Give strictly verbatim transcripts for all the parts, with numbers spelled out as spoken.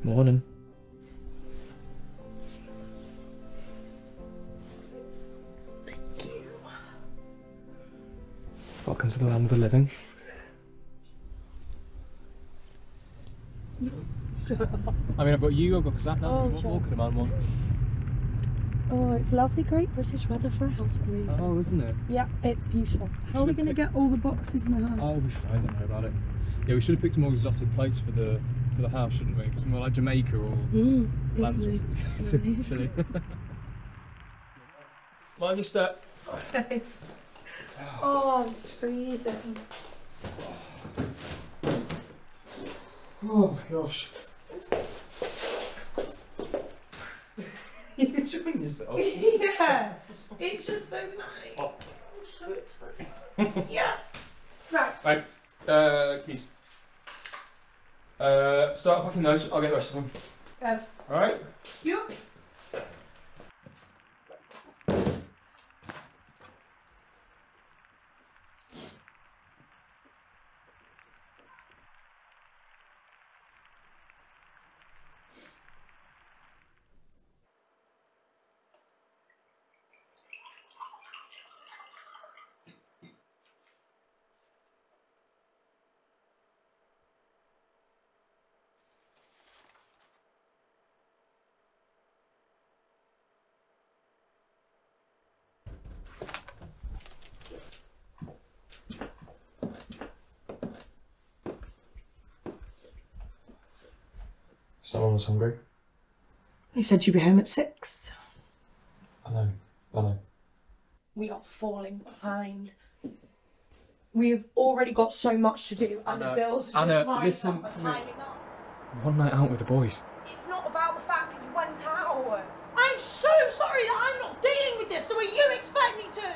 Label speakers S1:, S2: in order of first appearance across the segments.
S1: Morning.
S2: Thank you.
S1: Welcome to the land of the living. I mean, I've got you, I've got Zach now.
S2: Oh,
S1: what
S2: sure.
S1: more could a man want?
S2: Oh, it's lovely, great British weather for a house move.
S1: Oh, isn't it?
S2: Yeah, it's beautiful. How are we going to get all the boxes in the house?
S1: Oh, we'll be fine, don't worry about it. Yeah, we should have picked a more exotic place for the for the house, shouldn't we? Somewhere like Jamaica or
S2: Mm,
S1: Lanzarote.
S2: Italy.
S1: Italy. Mind your step.
S2: Okay. Oh, I'm freezing.
S1: Oh my gosh. You're enjoying yourself.
S2: Yeah, it's just so nice.
S1: Oh.
S2: I'm so excited. Yes. Right.
S1: Right. Uh, keys. Uh, start packing those. I'll get the rest of them.
S2: Um,
S1: All right.
S2: you.
S1: Someone was hungry.
S2: You said you'd be home at six.
S1: I know. I know.
S2: We are falling behind. We've already got so much to do, and the bills are
S1: Anna,
S2: just piling
S1: listen
S2: up and
S1: to me.
S2: piling up.
S1: One night out with the boys.
S2: It's not about the fact that you went out. I'm so sorry that I'm not dealing with this the way you expect me to.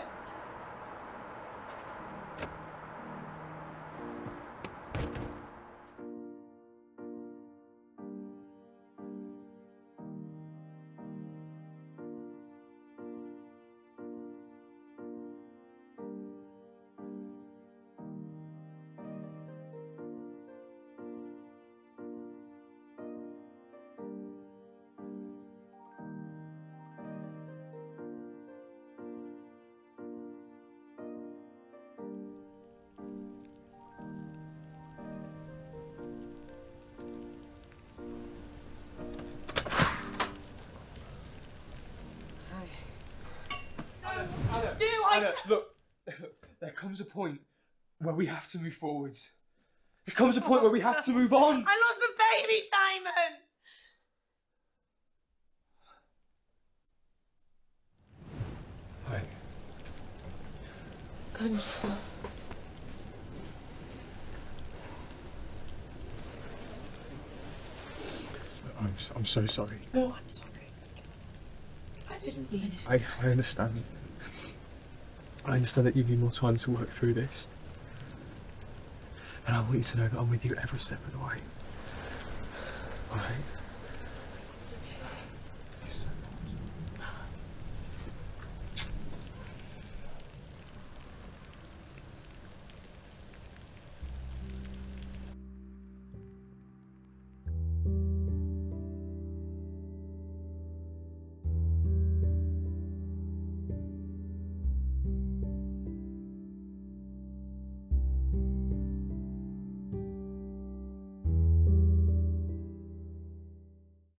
S1: Anna,
S2: Do I?
S1: Anna, look, there comes a point where we have to move forwards. There comes a point where we have to move on.
S2: I lost the baby, Simon!
S1: Hi.
S2: I'm sorry.
S1: I'm, I'm so sorry.
S2: No, I'm sorry. I didn't mean it.
S1: I, I understand. I understand that you need more time to work through this. And I want you to know that I'm with you every step of the way. Alright?